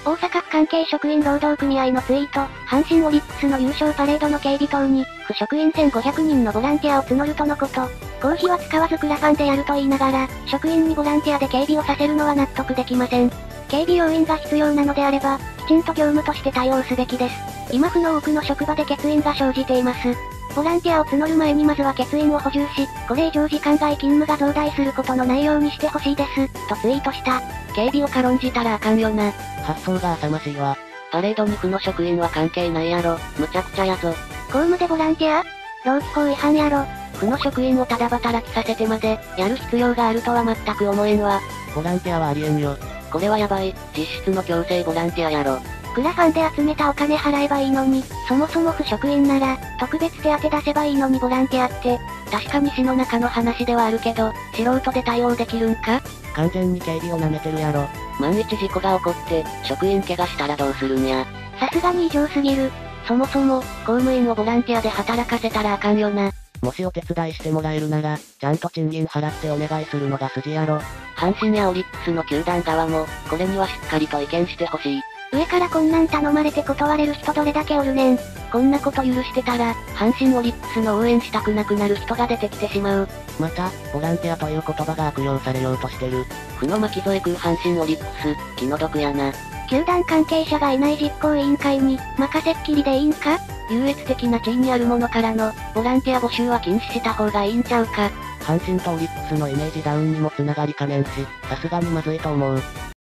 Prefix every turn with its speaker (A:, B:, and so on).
A: 大阪府関係職員労働組合のツイート、阪神オリックスの優勝パレードの警備等に、府職員1500人のボランティアを募るとのこと。公費は使わずクラファンでやると言いながら、職員にボランティアで警備をさせるのは納得できません。警備要員が必要なのであれば、きちんと業務として対応すべきです。今府の多くの職場で欠員が生じています。ボランティアを募る前にまずは欠員を補充し、これ以上時間外勤務が増大することのないようにしてほしいです、とツイートした。
B: 警備を軽んじたらあかんよな。発想が浅ましいわ。パレードに府の職員は関係ないやろ。むちゃくちゃやぞ。
A: 公務でボランティア？労基法違反やろ。
B: 府の職員をただ働きさせてまで、やる必要があるとは全く思えんわ。ボランティアはありえんよ。これはやばい、実質の強制ボランティアやろ。
A: クラファンで集めたお金払えばいいのに、そもそも府職員なら、特別手当出せばいいのにボランティアって。
B: 確かに市の中の話ではあるけど、素人で対応できるんか？完全に警備を舐めてるやろ。万一事故が起こって、職員怪我したらどうするんや。
A: さすがに異常すぎる。
B: そもそも、公務員をボランティアで働かせたらあかんよな。もしお手伝いしてもらえるなら、ちゃんと賃金払ってお願いするのが筋やろ。阪神やオリックスの球団側も、これにはしっかりと意見してほしい。
A: 上からこんなん頼まれて断れる人どれだけおるねん。
B: こんなこと許してたら、阪神オリックスの応援したくなくなる人が出てきてしまう。また、ボランティアという言葉が悪用されようとしてる。府の巻き添え食う阪神オリックス、気の毒やな。
A: 球団関係者がいない実行委員会に、任せっきりでいいんか？
B: 優越的な地位にある者からの、ボランティア募集は禁止した方がいいんちゃうか。阪神とオリックスのイメージダウンにも繋がりかねんし、さすがにまずいと思う。